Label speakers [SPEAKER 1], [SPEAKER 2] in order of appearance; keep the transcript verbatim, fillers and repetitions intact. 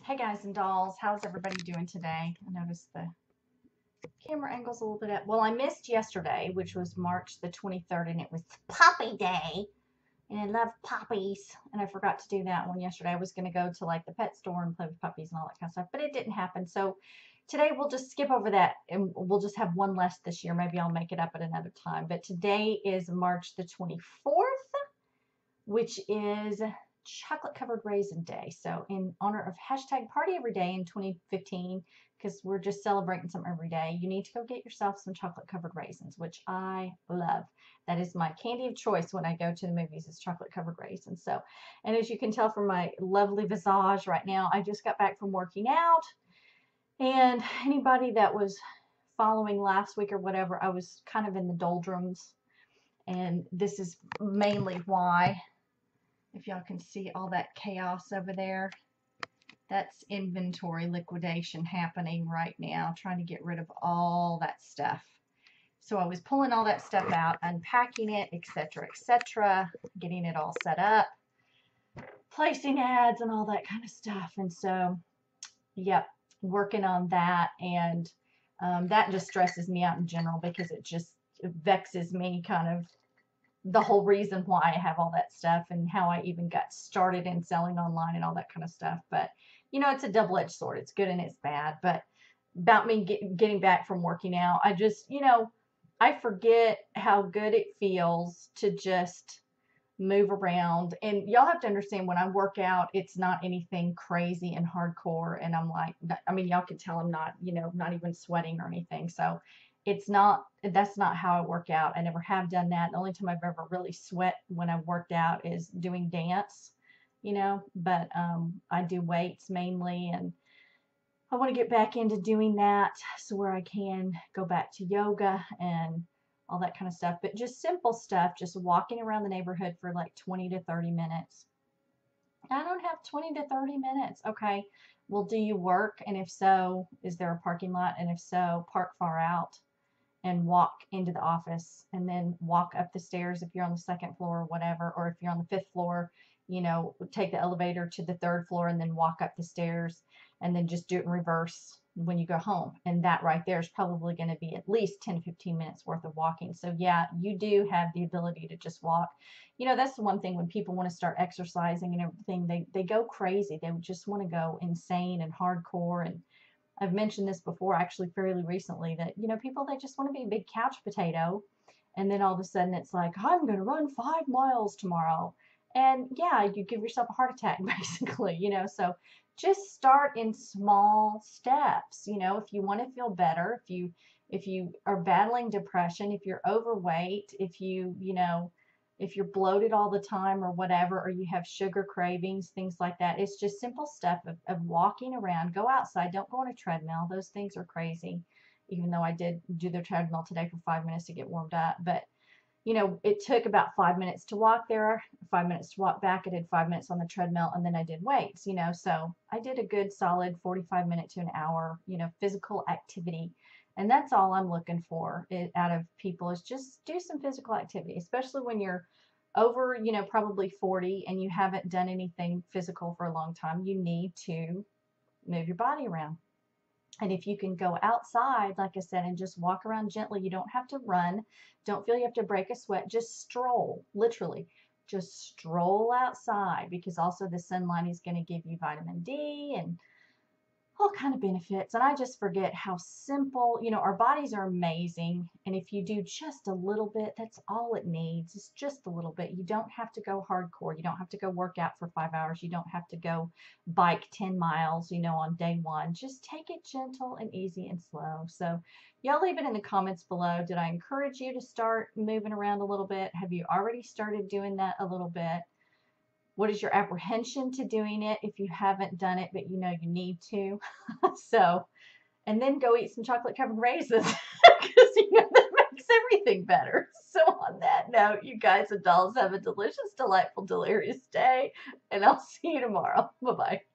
[SPEAKER 1] Hey guys and dolls, how's everybody doing today? I noticed the camera angle's a little bit up. Well, I missed yesterday, which was March the twenty-third, and it was Puppy Day. And I love puppies, and I forgot to do that one yesterday. I was going to go to like the pet store and play with puppies and all that kind of stuff, but it didn't happen. So today we'll just skip over that, and we'll just have one less this year. Maybe I'll make it up at another time. But today is March the twenty-fourth, which is Chocolate Covered Raisin Day. So in honor of hashtag Party Every Day in twenty fifteen, because we're just celebrating some every day, you need to go get yourself some chocolate covered raisins, which I love. That is my candy of choice when I go to the movies, is chocolate covered raisins. So, and as you can tell from my lovely visage right now, I just got back from working out. And anybody that was following last week or whatever, I was kind of in the doldrums. And this is mainly why. If y'all can see all that chaos over there, that's inventory liquidation happening right now, trying to get rid of all that stuff. So I was pulling all that stuff out, unpacking it, et cetera, et cetera, getting it all set up, placing ads and all that kind of stuff. And so, yep, working on that. And um, that just stresses me out in general, because it just it vexes me, kind of the whole reason why I have all that stuff and how I even got started in selling online and all that kind of stuff. But, you know, it's a double-edged sword. It's good and it's bad. But about me get, getting back from working out, I just, you know, I forget how good it feels to just move around. And y'all have to understand, when I work out, it's not anything crazy and hardcore. And I'm like, I mean, y'all can tell I'm not, you know, not even sweating or anything. So it's not, that's not how I work out. I never have done that. The only time I've ever really sweat when I've worked out is doing dance, you know, but um, I do weights mainly, and I want to get back into doing that so where I can go back to yoga and all that kind of stuff. But just simple stuff, just walking around the neighborhood for like twenty to thirty minutes. I don't have twenty to thirty minutes. Okay, well, do you work? And if so, is there a parking lot? And if so, park far out and walk into the office, and then walk up the stairs if you're on the second floor or whatever, or if you're on the fifth floor, you know, take the elevator to the third floor and then walk up the stairs, and then just do it in reverse when you go home. And that right there is probably going to be at least ten to fifteen minutes worth of walking. So yeah, you do have the ability to just walk. You know, that's the one thing when people want to start exercising and everything, they, they go crazy. They just want to go insane and hardcore. And I've mentioned this before, actually fairly recently, that, you know, people, they just want to be a big couch potato. And then all of a sudden it's like, I'm going to run five miles tomorrow. And yeah, you give yourself a heart attack, basically, you know. So just start in small steps. You know, if you want to feel better, if you, if you are battling depression, if you're overweight, if you, you know, if you're bloated all the time or whatever, or you have sugar cravings, things like that. It's just simple stuff of, of walking around. Go outside. Don't go on a treadmill. Those things are crazy, even though I did do the treadmill today for five minutes to get warmed up. But, you know, it took about five minutes to walk there, five minutes to walk back. I did five minutes on the treadmill, and then I did weights, you know. So I did a good solid forty-five minute to an hour, you know, physical activity. And that's all I'm looking for it, out of people, is just do some physical activity, especially when you're over, you know, probably forty and you haven't done anything physical for a long time. You need to move your body around. And if you can go outside, like I said, and just walk around gently, you don't have to run. Don't feel you have to break a sweat. Just stroll, literally. Just stroll outside, because also the sunlight is going to give you vitamin D and all kind of benefits. And I just forget how simple, you know, our bodies are amazing. And if you do just a little bit, that's all it needs. It's just a little bit. You don't have to go hardcore. You don't have to go work out for five hours. You don't have to go bike ten miles, you know, on day one. Just take it gentle and easy and slow. So y'all leave it in the comments below. Did I encourage you to start moving around a little bit? Have you already started doing that a little bit? What is your apprehension to doing it if you haven't done it, but you know you need to? So, and then go eat some chocolate covered raisins, because you know that makes everything better. So on that note, you guys and dolls, have a delicious, delightful, delirious day, and I'll see you tomorrow. Bye-bye.